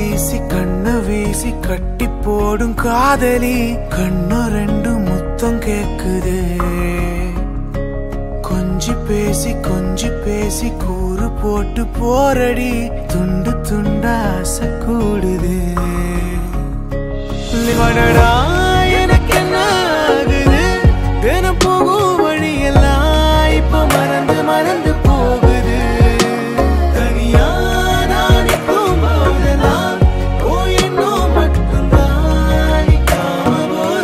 வீசி கண்ண வீசி கட்டி போடும் காதலி கண்ண ரெண்டு முத்தம் கேக்குதே கொஞ்சி பேசி கூறு போட்டு போரடி துண்டு துண்டா ஆசை கூடுதே எனக்கு என்ன ஆகுது தினம் போகும் வழியெல்லாம் இப்ப மறந்து மறந்து போகுது தனியா நான் நிற்கும் போதெல்லாம் என்னும் மட்டும்தான் நிற்காம போத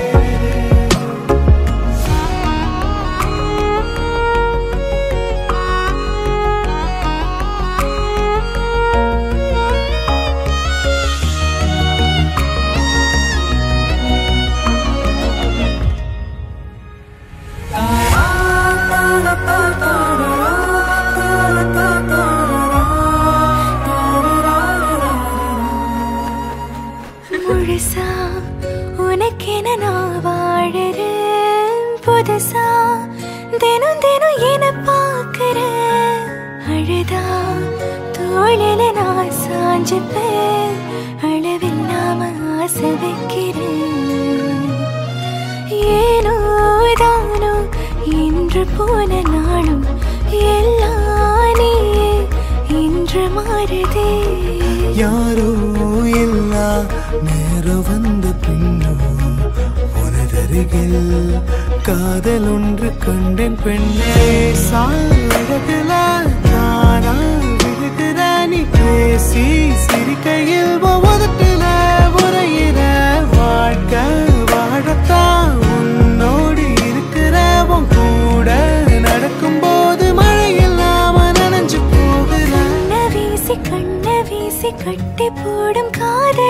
முழுசா உனக்கென நான் வாழறேன் புதுசா தினம் தினம் என பார்க்கிறேன் அழுதா தோளில நான் சாஞ்சுப்பேன் அளவில்லாம ஆசை வைக்கிறேன் ஏனோ தானோ இன்று போன நாளும் எல்லாம் நீயே இன்று மாறுதே யாரோ எல்லா நேரம் வந்த பின்னோ உனதருகில் காதல் ஒன்று கண்டேன் பெண்ணே சாழத்துல நானா விழுகிற நீ பேசி சிரிக்கையில் உதட்டுல உரையிற வாழ்க்கை வாழத்தான் உன்னோடு இருக்கிற உன் கூட நடக்கும் போது மழை இல்லாம நனைஞ்சு போகுற கண்ண வீசி கட்டி போடும் காதல்